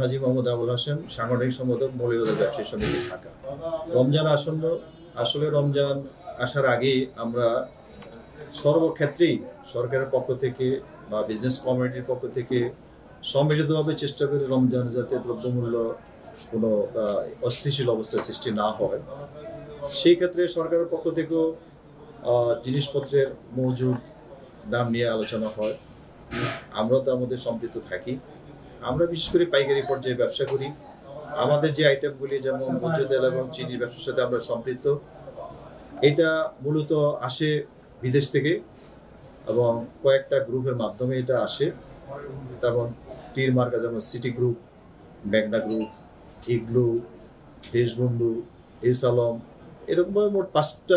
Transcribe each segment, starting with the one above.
হাজী মোহাম্মদ আবুল হাশেম, সাংগঠনিক সম্পাদক মৌলভীবাজার ব্যবসায়ী সমিতি ঢাকা। রমজান আসন্ন। আসলে রমজান আসার আগেই আমরা সর্বক্ষেত্রেই সরকারের পক্ষ থেকে বা বিজনেস কমিউনিটির পক্ষ থেকে সম্মিলিতভাবে চেষ্টা করি রমজান যাতে দ্রব্যমূল্য কোনো অস্থিতিশীল অবস্থার সৃষ্টি না হয়। সেই ক্ষেত্রে সরকারের পক্ষ থেকেও জিনিসপত্রের মজুদ দাম নিয়ে আলোচনা হয়, আমরাও তার মধ্যে সম্পৃক্ত থাকি। আমরা বিশেষ করে পাইকারি পর্যায়ে ব্যবসা করি। আমাদের যে আইটেমগুলি যেমন ভোজ্য তেল এবং চিনির ব্যবসার সাথে আমরা সম্পৃক্ত। এটা মূলত আসে বিদেশ থেকে এবং কয়েকটা গ্রুপের মাধ্যমে এটা আসে। তেমন তীর মার্কা যেমন সিটি গ্রুপ, মেঘনা গ্রুপ, ইগলু, দেশবন্ধু, এসালম, এরকমভাবে মোট 5টা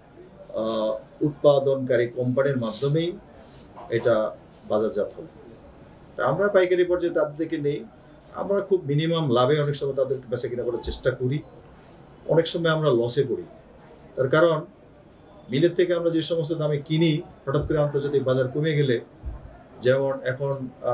উৎপাদনকারী কোম্পানির মাধ্যমেই এটা বাজারজাত হয়। তা আমরা পাইকারি পর্যায়ে তাদের থেকে নেই। আমরা খুব মিনিমাম লাভে অনেক সময় তাদের বেচা কিনা করার চেষ্টা করি, অনেক সময় আমরা লসে পড়ি। তার কারণ মিলের থেকে আমরা যে সমস্ত দামে কিনি, হঠাৎ করে আন্তর্জাতিক বাজার কমে গেলে, যেমন এখন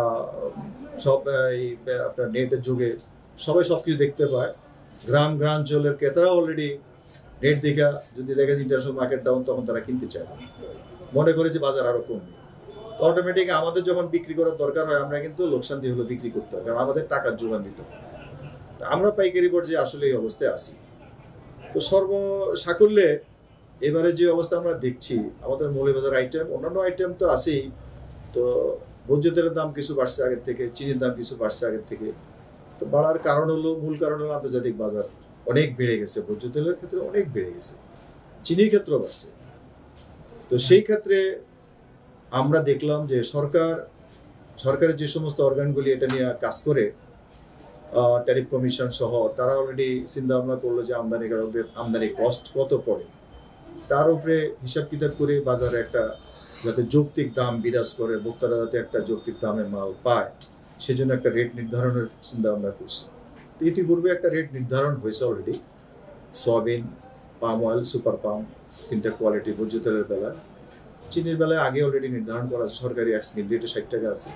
সব আপনার নেটের যুগে সবাই সব কিছু দেখতে পায়, গ্রামাঞ্চলের ক্রেতারা অলরেডি নেট দেখা যদি দেখে ইন্টারন্যাশনাল মার্কেট ডাউন, তখন তারা কিনতে চায়, মনে করে যে বাজার আরও কমবে। তো অটোমেটিক আমাদের যখন বিক্রি করার দরকার হয়, আমরা কিন্তু লোকসান দিয়ে হলো বিক্রি করতে হয়, কারণ আমাদের টাকার যোগান দিতে হয়। আমরা পাইকারি পর্যায়ে আসলে এই অবস্থায় আসি। তো সর্বসাকুল্যে এবারে যে অবস্থা আমরা দেখছি, আমাদের মৌলভীবাজার আইটেম, অন্যান্য আইটেম তো আছেই, তো ভোজ্য তেলের দাম কিছু বাড়ছে আগের থেকে, চিনির দাম কিছু বাড়ছে আগের থেকে। তো বাড়ার কারণ হলো, মূল কারণ হলো আন্তর্জাতিক বাজার অনেক বেড়ে গেছে, ভোজ্য তেলের ক্ষেত্রে অনেক বেড়ে গেছে, চিনির ক্ষেত্রেও বাড়ছে। তো সেই ক্ষেত্রে আমরা দেখলাম যে সরকারের যে সমস্ত অর্গানগুলি এটা নিয়ে কাজ করে, ট্যারিফ কমিশন সহ, তারা অলরেডি চিন্তা ভাবনা করলো যে আমদানিকারকদের আমদানি কস্ট কত পড়ে, তার উপরে হিসাব কিতাব করে বাজারে একটা যাতে যৌক্তিক দাম বিরাজ করে, ভোক্তারা যাতে একটা যৌক্তিক দামে মাল পায়, সেজন্য একটা রেট নির্ধারণের চিন্তা ভাবনা করছে। তো ইতিপূর্বে একটা রেট নির্ধারণ হয়েছে already, soybean, palm oil, super palm, 3টা কোয়ালিটি ভোজ্য তেলের বেলায়। চিনির বেলায় আগে অলরেডি নির্ধারণ করা আছে, সরকারি এক্সমিল রেটে 60 টাকা আছে।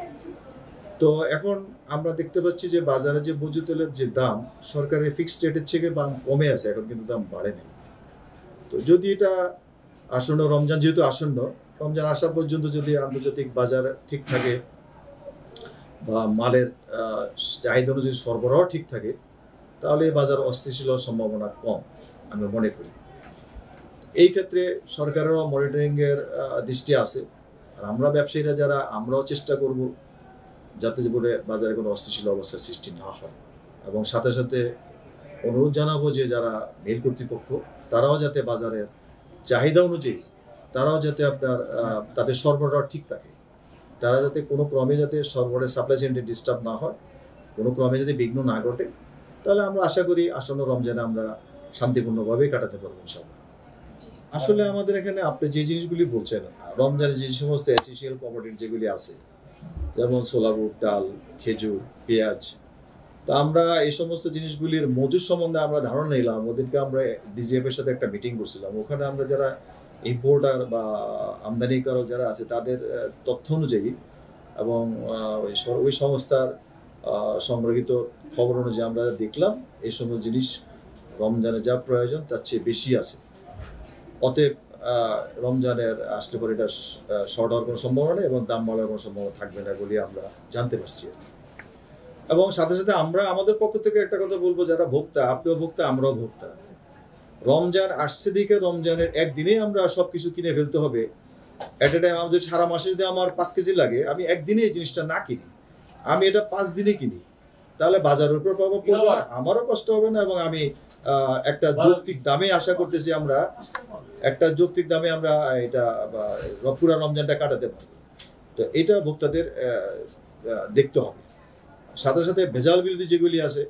তো এখন আমরা দেখতে পাচ্ছি যে বাজারে যে ভোজ্য তেলের যে দাম, সরকারের ফিক্সড রেটের থেকে দাম কমে আছে, এখন কিন্তু দাম বাড়ে নাই। তো যদি এটা আসন্ন রমজান, যেহেতু আসন্ন রমজান আসা পর্যন্ত যদি আন্তর্জাতিক বাজার ঠিক থাকে বা মালের চাহিদা অনুযায়ী সরবরাহ ঠিক থাকে, তাহলে বাজার অস্থিতিশীল হওয়ার সম্ভাবনা কম আমি মনে করি। এই ক্ষেত্রে সরকারেরও মনিটরিংয়ের দৃষ্টি আছে, আর আমরা ব্যবসায়ীরা যারা, আমরাও চেষ্টা করব যাতে করে বাজারে কোনো অস্থিতিশীল অবস্থার সৃষ্টি না হয়। এবং সাথে সাথে অনুরোধ জানাবো যে যারা মিল কর্তৃপক্ষ, তারাও যাতে বাজারের চাহিদা অনুযায়ী তারাও যাতে আপনার তাদের সরবরাহ ঠিক থাকে, তারা যাতে কোনো ক্রমে যাতে সরবরাহের সাপ্লাই চেইনে ডিস্টার্ব না হয়, কোনো ক্রমে যদি বিঘ্ন না ঘটে, তাহলে আমরা আশা করি আসন্ন রমজানে আমরা শান্তিপূর্ণভাবেই কাটাতে পারবো ইনশাআল্লাহ। আসলে আমাদের এখানে আপনি যে জিনিসগুলি বলছেন, রমজানে যে সমস্ত এসেনশিয়াল কমোডিটি যেগুলি আছে, যেমন ছোলা বুট, ডাল, খেজুর, পেঁয়াজ, তো আমরা এই সমস্ত জিনিসগুলির মজুদ সম্বন্ধে আমরা ধারণা নিলাম। ওদেরকে আমরা ডিজিএফের সাথে একটা মিটিং করছিলাম, ওখানে আমরা যারা ইম্পোর্টার বা আমদানিকারক যারা আছে তাদের তথ্য অনুযায়ী এবং ওই সংস্থার সংগ্রহীত খবর অনুযায়ী আমরা দেখলাম এই সমস্ত জিনিস রমজানে যা প্রয়োজন তার চেয়ে বেশি আছে। অতএব রমজানের আসতে পারে এটা শর্ট হওয়ার কোনো সম্ভাবনা নেই এবং দাম বাড়ার কোনো সম্ভাবনা থাকবে না বলে আমরা জানতে পারছি। এবং সাথে সাথে আমরা আমাদের পক্ষ থেকে একটা কথা বলবো, যারা ভোক্তা, আপনিও ভোক্তা, আমরাও ভোক্তা, রমজান আসছে দিকে রমজানের একদিনেই আমরা সব কিছু কিনে ফেলতে হবে। এট এ টাইম আমি যদি সারা মাসে যদি আমার 5 কেজি লাগে, আমি একদিনে এই জিনিসটা না কিনি, আমি এটা 5 দিনে কিনি, তাহলে বাজারের উপর প্রভাব পড়বে না, আমারও কষ্ট হবে না, এবং আমি একটা যৌক্তিক দামে আশা করতেছি আমরা একটা যৌক্তিক দামে আমরা এটা পুরা রমজানটা কাটাতে পারবো। তো এটা ভোক্তাদের দেখতে হবে। সাথে সাথে ভেজাল বিরোধী যেগুলি আছে,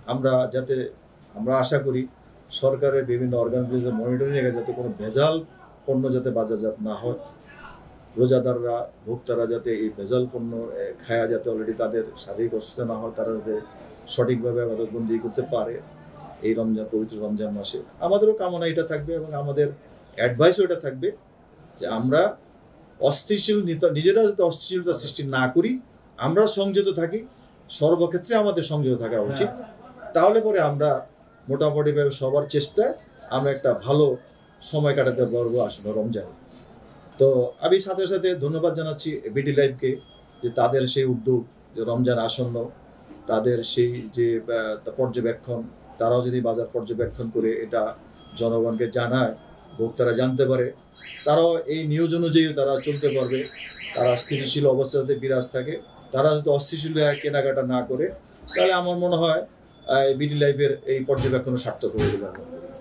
আমরা আশা করি সরকারের বিভিন্ন অর্গানগুলিতে মনিটরিং এ যাতে কোনো ভেজাল পণ্য যাতে বাজারজাত না হয়, রোজাদাররা, ভোক্তারা যাতে এই ভেজাল পণ্য খায়া যাতে অলরেডি তাদের শারীরিক অসুস্থ না হয়, তারা যাতে সঠিকভাবে আবাদতবন্দি করতে পারে এই রমজান, পবিত্র রমজান মাসে। আমাদেরও কামনা এটা থাকবে এবং আমাদের অ্যাডভাইসও এটা থাকবে যে আমরা নিজেরা যাতে অস্থিতিশীলতা সৃষ্টি না করি, আমরা সংযত থাকি, সর্বক্ষেত্রে আমাদের সংযত থাকা উচিত। তাহলে পরে আমরা মোটামুটিভাবে সবার চেষ্টায় আমরা একটা ভালো সময় কাটাতে পারবো আসলে রমজান। তো আমি সাথে সাথে ধন্যবাদ জানাচ্ছি বিডি লাইভকে, যে তাদের সেই উদ্যোগ, যে রমজান আসন্ন, তাদের সেই যে পর্যবেক্ষণ, তারাও যদি বাজার পর্যবেক্ষণ করে এটা জনগণকে জানায়, ভোক্তারা জানতে পারে, তারাও এই নিউজ অনুযায়ী তারা চলতে পারবে, তারা স্থিতিশীল অবস্থাতে বিরাজ থাকে। তারা যদি অস্থিতিশীল কেনাকাটা না করে, তাহলে আমার মনে হয় বিডি লাইভের এই পর্যবেক্ষণ সার্থক হয়ে গেল।